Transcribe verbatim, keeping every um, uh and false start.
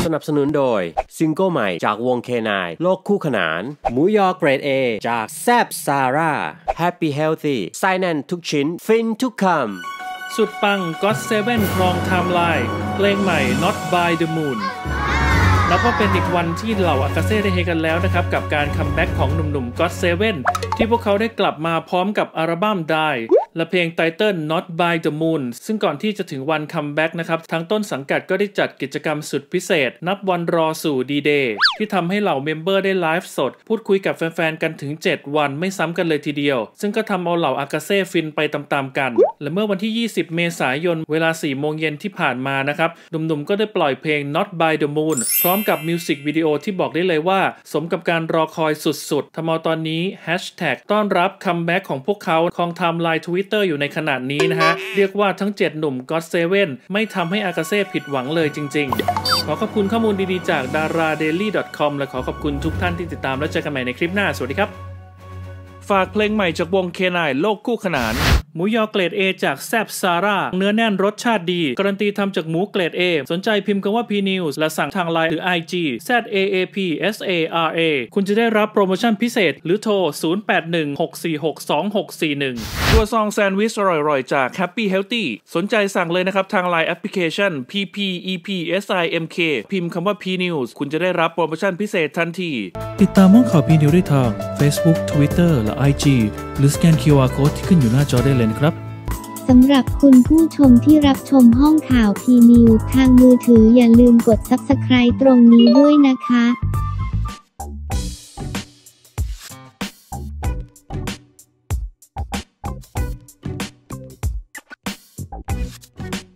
นับสนุนโดยซิงเกิลใหม่จากวง เค ไนน์ โลกคู่ขนานหมูยอเกรด เอ จากแซบซาร่า Happy Healthy ไส้แน่นทุกชิ้นฟินทุกคำสุดปัง ก็อต เซเว่น ครองไทม์ไลน์เพลงใหม่ Not by the Moon นับว่าเป็นอีกวันที่เหล่าอากาเซ่ได้เฮกันแล้วนะครับกับการคัมแบ็กของหนุ่มๆ ก็อต เซเว่น ที่พวกเขาได้กลับมาพร้อมกับอัลบั้ม Die และเพลงไตเติ้ล Not by the Moon ซึ่งก่อนที่จะถึงวันคัมแบ็กนะครับทางต้นสังกัดก็ได้จัดกิจกรรมสุดพิเศษนับวันรอสู่ D-Day ที่ทำให้เหล่าเมมเบอร์ได้ไลฟ์สดพูดคุยกับแฟนๆกันถึงเจ็ดวันไม่ซ้ำกันเลยทีเดียวซึ่งก็ทำเอาเหล่าอากาเซ่ฟินไปตามๆกันและเมื่อวันที่ยี่สิบเมษายนเวลาสี่โมงเย็นที่ผ่านมานะครับหนุ่มๆก็ได้ปล่อยเพลง Not by the Moon พร้อมกับมิวสิกวิดีโอที่บอกได้เลยว่าสมกับการรอคอยสุดๆทำเอาตอนนี้แฮชแท็กต้อนรับคัมแบ็กของพวกเขาครองไทม์ไลน์ Twitter อยู่ในขณะนี้นะฮะเรียกว่าทั้งเจ็ดหนุ่ม ก็อต เซเว่น ไม่ทำให้อากาเซ่ผิดหวังเลยจริงๆขอขอบคุณข้อมูลดีๆจาก ดาราเดลี่ ดอท คอม และขอขอบคุณทุกท่านที่ติดตามและเจอกันใหม่ในคลิปหน้าสวัสดีครับฝากเพลงใหม่จากวง เค ไนน์ โลกคู่ขนานหมูยอเกรด A จากแซบซาร่าเนื้อแน่นรสชาติดีการันตีทำจากหมูเกรด A สนใจพิมพ์คำว่า P News และสั่งทางไลน์หรือ ไอ จี แซด เอ เอ พี เอส เอ อาร์ เอ คุณจะได้รับโปรโมชั่นพิเศษหรือโทรศูนย์ แปด หนึ่ง หก สี่ หก สอง หก สี่ หนึ่งตัวซองแซนด์วิชอร่อยๆจาก Happy Healthy สนใจสั่งเลยนะครับทางไลน์แอปพลิเคชัน พี พี อี พี เอส ไอ เอ็ม เค พิมพ์คำว่า P News คุณจะได้รับโปรโมชั่นพิเศษทันทีติดตามห้องข่าว P News ได้ทาง Facebook Twitter และ ไอ จี หรือสแกน คิว อาร์ Code ที่ขึ้นอยู่หน้าจอได้เลยนะครับสำหรับคุณผู้ชมที่รับชมห้องข่าว พี นิวส์ ทางมือถืออย่าลืมกด ซับสไครบ์ ตรงนี้ด้วยนะคะ